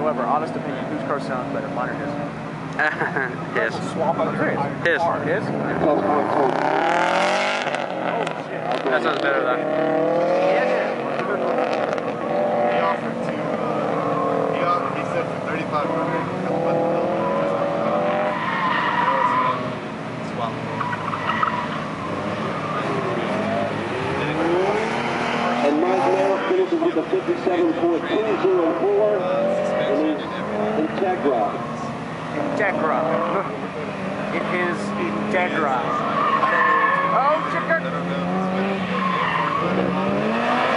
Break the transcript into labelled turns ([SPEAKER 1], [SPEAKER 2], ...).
[SPEAKER 1] Weber, honest opinion, whose car sounds better, mine or his?
[SPEAKER 2] His.
[SPEAKER 1] Swap up his.
[SPEAKER 2] His.
[SPEAKER 1] His? Oh, shit.
[SPEAKER 2] That sounds better though.
[SPEAKER 3] He offered to, he said for 3,500, swap.
[SPEAKER 4] And Mike now finishes with a 57.204 in Integra.
[SPEAKER 1] Integra. It is Integra. Oh, chicken!